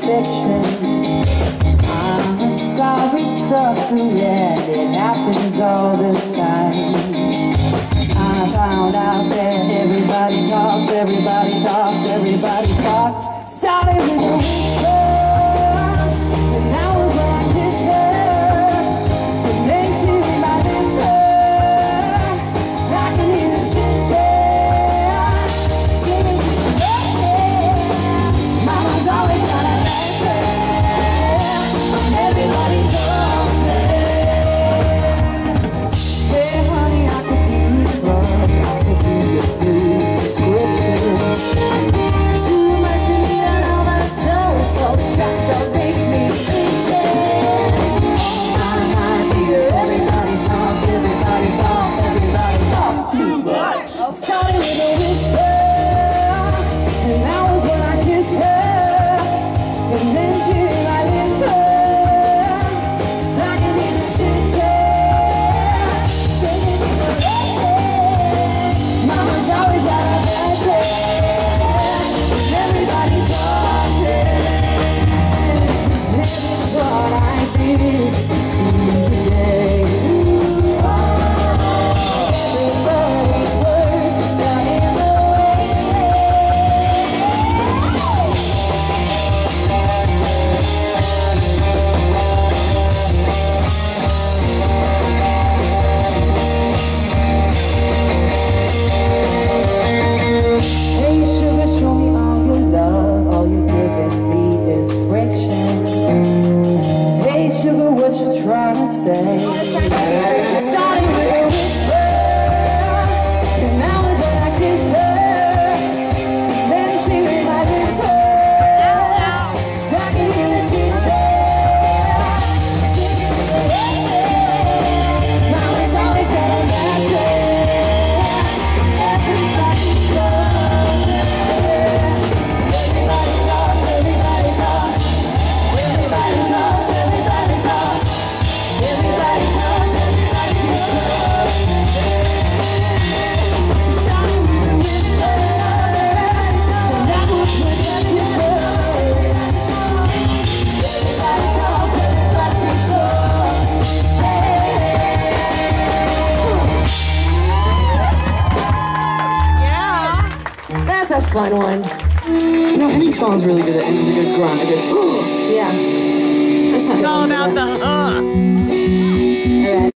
fiction. I'm a sorry sucker, and it happens all the time. I found out that everybody talks, everybody talks, everybody talks. Started with a whisper, and I was when I kissed her, and then she made my lips hurt. I can hear the chit-chat, singing to the birthday. Mama's always got a bad and everybody talks there. Hey honey, I could be your drug, I could be your food prescription. Too much to eat and all my toes, so shots don't make me itchy. I might hear everybody talks, everybody talks, everybody talks too much. Started with a whisper, and that was when I kissed her, and then she made my lips hurt. I can hear the chit-chat, singing in the birthday. Mama's always got a bad day, and everybody talking. This is what I think you see today. Everybody's words got in the way. Hey sugar, show me all your love. All you're giving me is friction. Hey sugar, what you trying to say? Starting with a whisper, and that was when I kissed her. Then she made my lips hurt. I can hear the chit-chat, singing in the birthday. Mama's always got a bad day. Everybody talks, everybody talks, everybody talks, everybody talks, everybody talks, everybody talks, everybody talks. Starting with a whisper, and that was when I kissed her. Everybody talks, everybody talks. Yeah. That's a fun one. You know, any song's really good that ends with a good grunt, a good Yeah. That's not It's all the about one for the that.